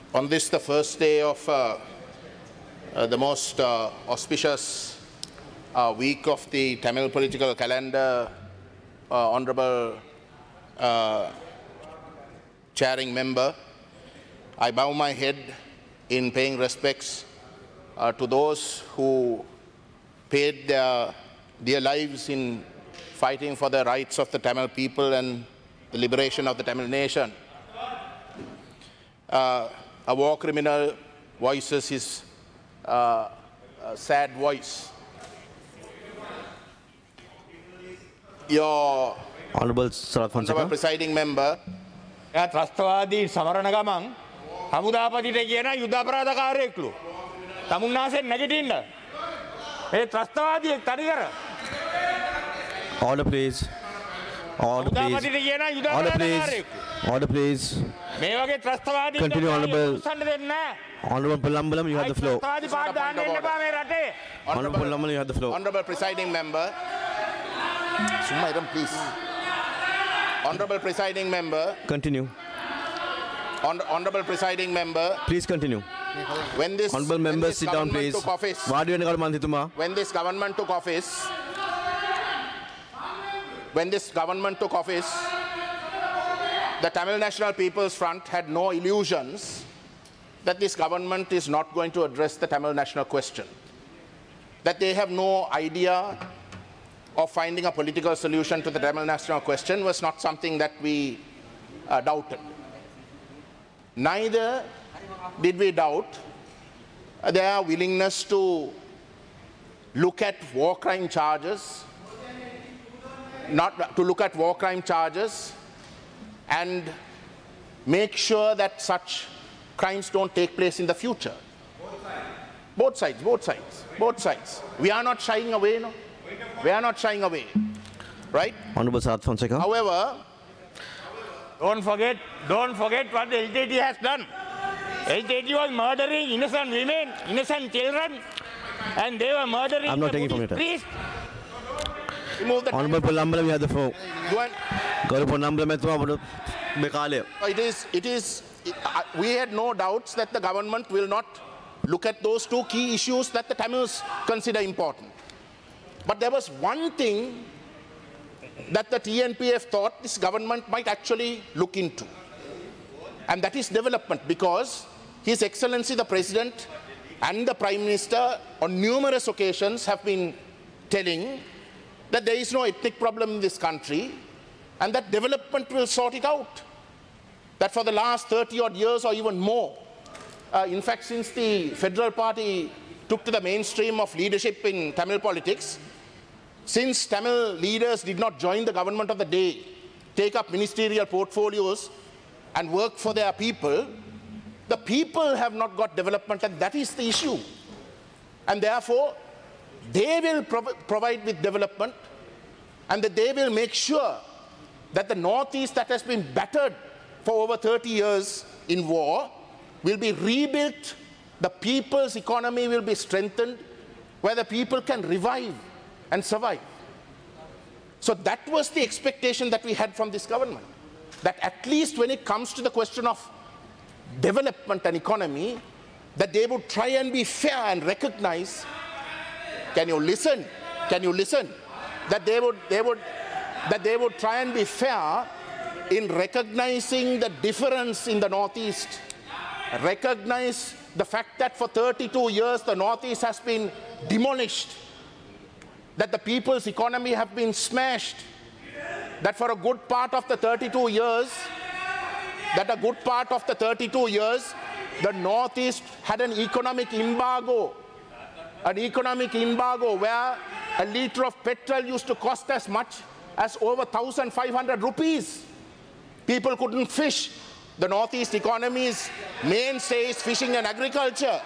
On this, the first day of the most auspicious week of the Tamil political calendar, Honorable Chairing Member, I bow my head in paying respects to those who paid their dear lives in fighting for the rights of the Tamil people and the liberation of the Tamil nation. A war criminal voices his sad voice. Your Honorable Sarath Fonseca. presiding member. ත්‍රස්තවාදී සමරණ ගමන් හමුදාපතිට කියන යුද අපරාධකාරයෙක්ලු. තමුන්නාසෙන් නැගිටින්න. මේ ත්‍රස්තවාදියෙක් තනිකර. Order please. Order please. හමුදාපතිට කියන යුද Order please. අපරාධකාරයෙක්ලු. Order please. මේ වගේ ත්‍රස්තවාදී Continue, Honorable. උස්සන්න දෙන්නේ නැහැ. Honorable Pulambalam, you have the floor. ත්‍රස්තවාදී පාට දාන්න එන්න එපා මේ රටේ. Honorable Pulambalam, you have the floor. Honorable presiding member. Summa iram, please. Honorable presiding member. Continue. Honorable presiding member. Please continue. When this Honorable members, sit down, please. took office, Vaadu wenna kaadu manthituma. when this government took office, the Tamil National People's Front had no illusions that this government is not going to address the Tamil national question, that they have no idea of finding a political solution to the Tamil national question was not something that we doubted. Neither did we doubt their willingness to look at war crime charges, and make sure that such crimes don't take place in the future. Both sides. We are not shying away, no? We are not shying away, right? Honorable Sarath Fonseca. However, Don't forget what the LTT has done. LTT was murdering innocent women, innocent children, and they were murdering I'm not the taking from your Buddhist time. priests. remove the Honorable Pulambalam, you have the floor. go and- Garu Pulambalam etuwa me kaale. we had no doubts that the government will not look at those two key issues that the Tamils consider important. But there was one thing that the TNPF thought this government might actually look into, and that is development, because His Excellency the President and the Prime Minister on numerous occasions have been telling that there is no ethnic problem in this country and that development will sort it out. That for the last 30 odd years or even more, in fact since the Federal Party took to the mainstream of leadership in Tamil politics, since Tamil leaders did not join the government of the day, take up ministerial portfolios and work for their people, the people have not got development, and that is the issue. And therefore, they will provide with development, and that they will make sure that the Northeast that has been battered for over 30 years in war will be rebuilt, the people's economy will be strengthened, where the people can revive and survive. So that was the expectation that we had from this government, that at least when it comes to the question of development and economy, that they would try and be fair and recognize, can you listen, that they would try and be fair in recognizing the difference in the Northeast, recognize the fact that for 32 years the Northeast has been demolished, that the people's economy have been smashed, that for a good part of the 32 years, the Northeast had an economic embargo where a litre of petrol used to cost as much as over 1,500 rupees. People couldn't fish. The Northeast economy's mainstay is fishing and agriculture.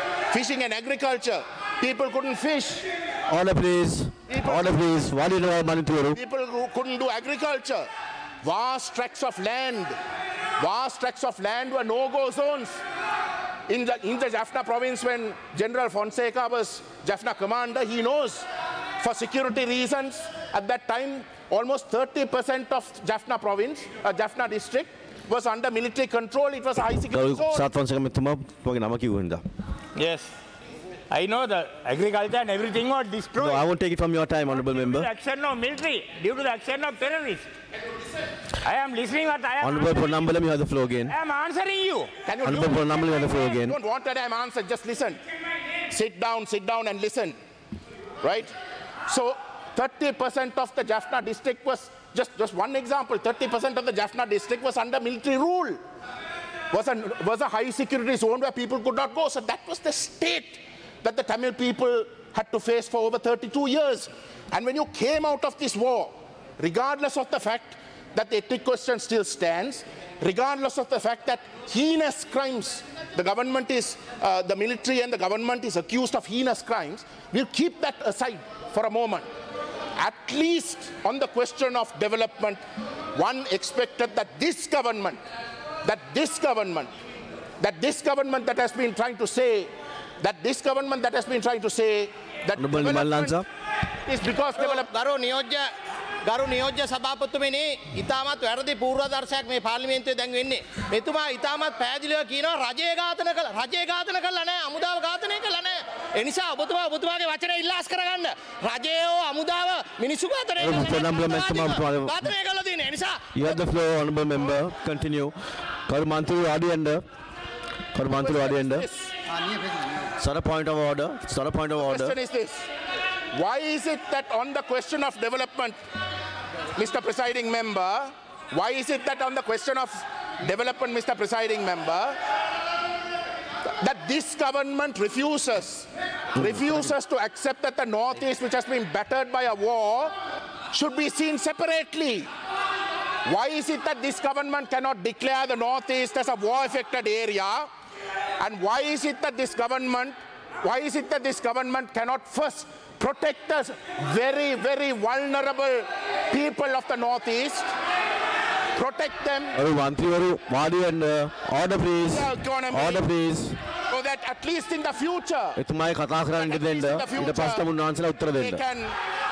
People couldn't fish. Order please. Order please. Vaadu wenna kaadu manthituru. People who couldn't do agriculture. Vast tracts of land were no-go zones. In the Jaffna province, when General Fonseca was Jaffna commander, he knows for security reasons at that time almost 30% of Jaffna province, Jaffna district was under military control. It was a high security ගරු zone. සත්වංශක මෙතුමා ඔබගේ නම කිව්ව හින්දා. Yes. I know the agriculture and everything was No, destroyed. I won't take it from your time, honorable Due to member. the action of military, due to the action of terrorists. I am listening what I am Honorable answering. Ponnambalam, you have the floor again. I am answering you. Can you Honorable Ponnambalam, you have the floor again. don't want that I'm answered, just listen. Sit down and listen. Right? So 30% of the Jaffna district was, just one example, 30% of the Jaffna district was under military rule. Was a high security zone where people could not go. So that was the state that the Tamil people had to face for over 32 years. And when you came out of this war, regardless of the fact that the ethnic question still stands, regardless of the fact that heinous crimes, the government is, the military and the government is accused of heinous crimes, we'll keep that aside for a moment. At least on the question of development, one expected that this government that has been trying to say that Honorable Nimal Lanza. is because ගරු නියෝජ්‍ය සභාපතිතුමනි ඉතාමත් වැරදි පූර්වාදර්ශයක් මේ පාර්ලිමේන්තුවේ දැන් වෙන්නේ. මෙතුමා ඉතාමත් පැහැදිලිව කියනවා රජය ඝාතන කළා නැහැ අමුදාව ඝාතනය කළා නැහැ. ඒ නිසා ඔබතුමාගේ වචනේ ඉල්ලාස් කරගන්න. රජයෝ අමුදාව මිනිසු ඝාතනය කළා නිසා You have the floor, honorable member. Continue. ගරු මන්ත්‍රී වාඩිවෙන්න. ගරු මන්ත්‍රී වාඩිවෙන්න. Sir, a point of order. Sir, a point of order. question is this: why is it that on the question of development, Mr. Presiding Member, why is it that on the question of development, Mr. Presiding Member, that this government refuses to accept that the Northeast, which has been battered by a war, should be seen separately? Why is it that this government cannot declare the Northeast as a war-affected area? And why is it that this government cannot first protect us very, very vulnerable people of the Northeast, protect them, Order please. economy, Order please. so that at least in the future, එතුමායි කතා කරන්න දෙන්න. ඊට පස්සේ මුන්වහන්සේලා උත්තර they දෙන්න. can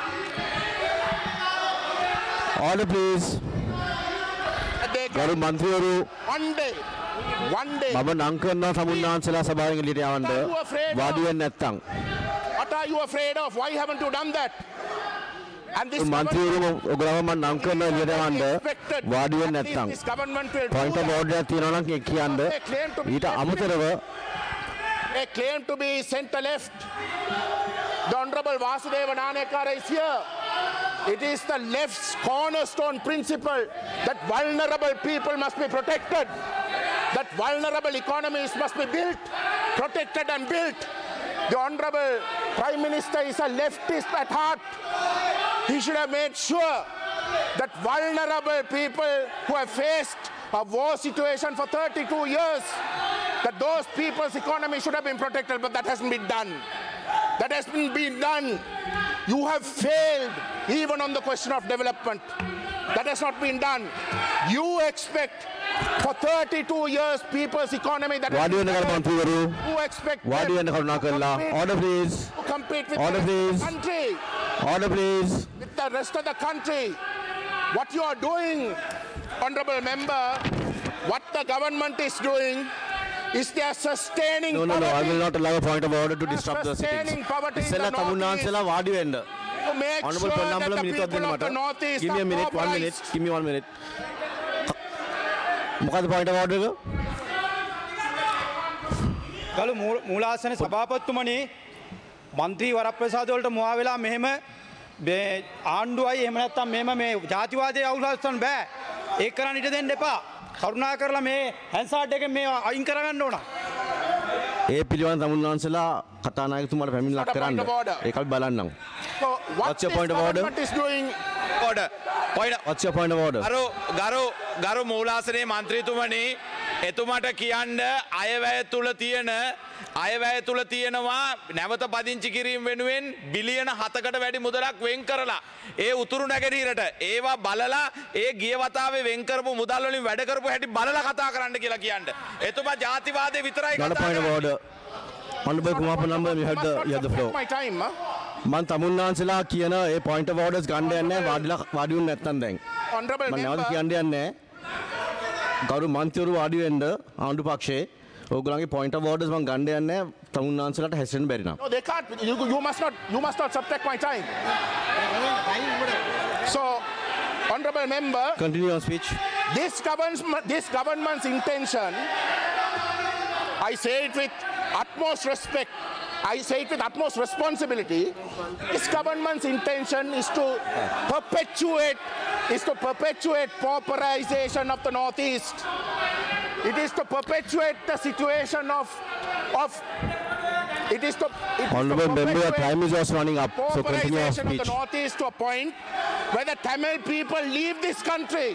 Order please. ගරු මන්ත්‍රීවරු one day, මම නම් කරනවා සමුන්වහන්සේලා සභාවෙන් එළියට යවන්න. වාඩි වෙන්න නැත්තම්. what are you afraid of? Why haven't you done that? And this මන්ත්‍රීවරු ඔගලව මම නම් කරනවා එළියට යවන්න. වාඩි වෙන්න නැත්තම්. this government will do Point of that. order එකක් තියෙනවා නම් කියන්න. ඊට අමතරව They claim to be center left. The Honorable Vasudeva Nanekara is here. It is the left's cornerstone principle that vulnerable people must be protected, that vulnerable economies must be built, protected and built. The Honorable Prime Minister is a leftist at heart. He should have made sure that vulnerable people who have faced a war situation for 32 years, that those people's economy should have been protected, but that hasn't been done. That hasn't been done. You have failed even on the question of development. That has not been done. You expect for 32 years people's economy that වාඩි වෙන්න ගරු මන්ත්‍රීවරු. you expect වාඩි them වෙන්න කරුණා කරලා. Order please. to compete with Order, the rest of please. the country. Order please. With the rest of the country. What you are doing, Honorable Member, what the government is doing is they are sustaining No, I poverty. will not allow a point of order to disrupt the Sustaining sittings. poverty in the ඉස්සෙල්ලා තමුන්වහන්සේලා වාඩි වෙන්න. To make Honorable sure that Ponnambalam the මිනිත්තුවක් people දෙන්න of the මට. Northeast Give me a are minute, 1 minute. mobilized. Give me 1 minute. මොකද්ද point of order එක? ගලු මූලාසන සභාපතිතුමනි මන්ත්‍රී වරප්‍රසාද වලට මුවා වෙලා මෙහෙම ආණ්ඩුවයි එහෙම නැත්නම් මෙහෙම මේ ජාතිවාදයේ අවුලස්සන් බෑ. ඒක කරන්න ඉඩ දෙන්න එපා. කරුණා කරලා මේ හැන්සාඩ් එකෙන් මේ අයින් කරගන්න ඕන. ඒ පිළිබඳ තමුන්වහන්සේලා කතානායකතුමාට පැමිණ ලක් කරන්න. ඒක අපි බලන්නම්. So what What's your this point of order? government is doing, order. What's your point of order? ගරු මූලාසනයේ මන්ත්‍රීතුමනි එතුමාට කියන්න අයවැය තුල තියෙනවා නැවත පදිංචි කිරීම වෙනුවෙන් බිලියන 7කට වැඩි මුදලක් වෙන් කරලා ඒ උතුරු නැගෙනහිරට ඒවා බලලා ඒ ගිය වතාවේ වෙන් කරපු මුදල් වලින් වැඩ කරපු හැටි බලලා කතා කරන්න කියලා කියන්න. එතුමා ජාතිවාදේ විතරයි Not a කතා point of කරන්නේ. order. Honorable Kumar Ponnambalam, you have the floor. my time, huh? මම තමුන්වහන්සේලා කියන ඒ point of orders ගන්න යන්නේ වාඩි වුණ නැත්තම් දැන්. Honorable මම නැවත Member, කියන්න යන්නේ ගරු මන්ත්‍රීවරු වාඩි වෙන්න ආණ්ඩු පක්ෂයේ ඕගොල්ලන්ගේ point of orders මම ගන්න යන්නේ තමුන්නාන්සලට හැසිරෙන්න බැරි නම්. No, they can't. You must not subtract my time. So, honorable member, Continue your speech. this government's intention, I say it with utmost respect, I say it with utmost responsibility, this government's intention is to perpetuate pauperization of the Northeast. It is to perpetuate the situation of Honorable member, your time is just running up. So continue your pauperization of speech. the Northeast to a point where the Tamil people leave this country.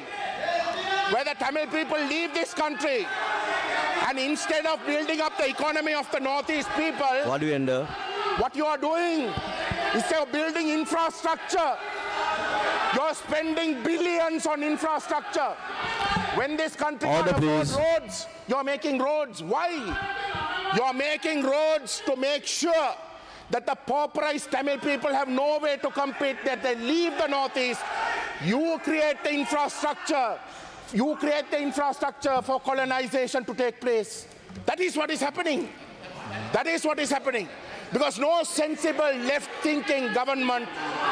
And instead of building up the economy of the Northeast people, වාඩි වෙන්න. what you are doing, instead of building infrastructure, you're spending billions on infrastructure. When this country Order, can't afford please. roads, you're making roads. Why? You're making roads to make sure that the pauperized Tamil people have no way to compete, that they leave the Northeast. You create the infrastructure. You create the infrastructure for colonization to take place. That is what is happening. That is what is happening. Because no sensible left-thinking government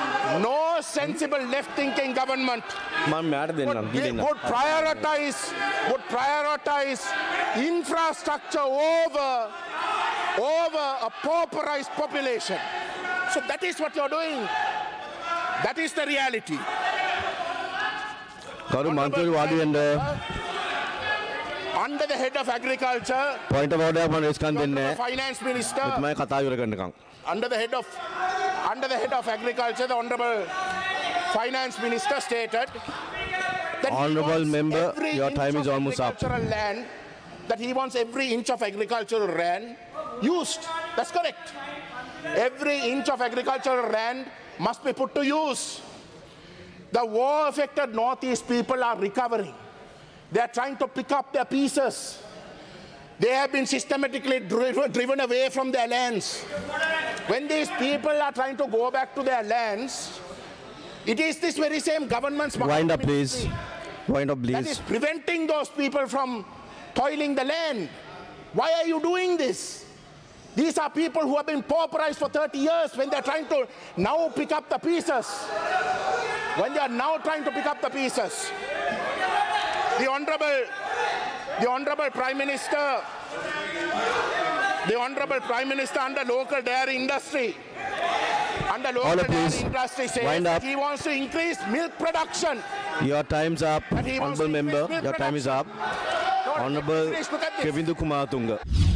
මම මෑට දෙන්නම්. දීලා. would prioritize infrastructure over a pauperized population. So that is what you're doing. That is the reality. ගරු මන්ත්‍රීවරු වාඩි වෙන්න. Under the head of agriculture, point of order මම race කරන්න දෙන්නේ the finance minister, නැහැ. කතා ඉවර කරන්නකම්. under the head of agriculture, the honorable finance minister stated that Honorable member, your time is almost up. That he wants every inch of agricultural land used. That's correct. Every inch of agricultural land must be put to use. The war-affected Northeast people are recovering. They are trying to pick up their pieces. They have been systematically driven away from their lands. When these people are trying to go back to their lands, it is this very same government's Wind up, please. Wind up, that is please. preventing those people from toiling the land. Why are you doing this? These are people who have been pauperized for 30 years when they're trying to now pick up the pieces. When they are now trying to pick up the pieces. The Honorable Prime Minister under local dairy industry, Order, please. says Wind up. that he wants to increase milk production. Your time's up. That he wants Honorable to member, increase milk your time is up. production. Honorable Please look at this. Kevindu Kumatunga.